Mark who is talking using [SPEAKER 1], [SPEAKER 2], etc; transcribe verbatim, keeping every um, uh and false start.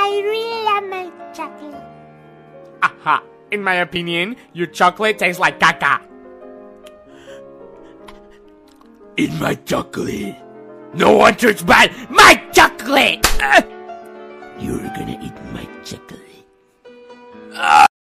[SPEAKER 1] I really love my chocolate.
[SPEAKER 2] Aha! In my opinion, your chocolate tastes like caca.
[SPEAKER 3] In my chocolate. No one touch bad my chocolate! Uh, You're gonna eat my chocolate. Ah!